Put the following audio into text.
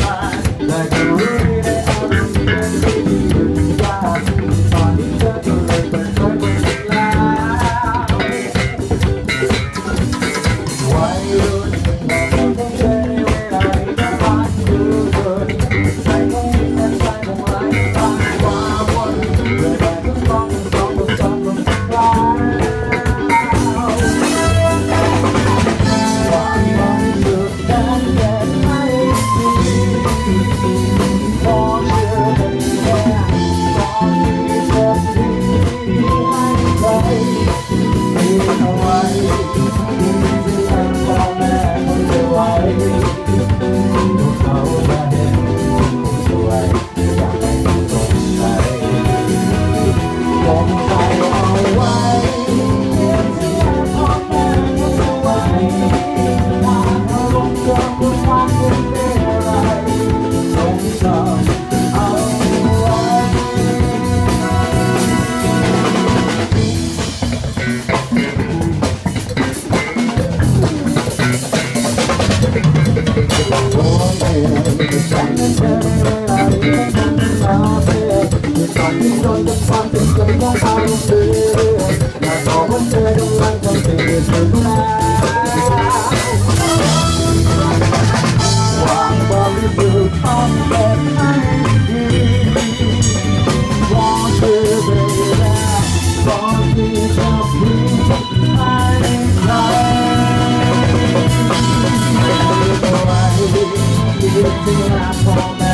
และก็รู้ได้เอาเรื่องที่ดีว่าตอนนี้เธอก็เลยเปิดเผยตัวเองแล้ววัยรุ่นและต้องเจอในเวลาที่จะผ่านดูคนใจของมีแค่ใจของไร้ทางความวนเรื่อยไปทุกครั้งต้องจำต้องร้ายความหวังสุดนั้นแค่ไม่มีพอเชื่อได้แค่ตอนที่เธอดีให้ใจมีเอาไว้ที่จะทำพ่อแม่คนจะไว้พวกเขาจะเห็นสวยอยากให้ต้องสนใจผมใจเอาไว้ที่จะพ่อแม่คนจะไว้ถ้าอารมณ์เกินบนความเป็นอะไรสงสารเอาไว้โอ้เอ๋จะฉันนั้นเธอในเวลาที่ฉันทำมาเพื่อที่ตอนที่โดนกับความเป็นจริงของอารมณ์เรื่อยๆและบอกว่าเธอกำลังทำสิ่งที่สุดแล้วความบริสุทธิ์ต้องเก็บให้ดีวอนเธอไปแล้วตอนที่จะพิมพ์ให้ใครเอาไว้ที่หน้าพ่อแม่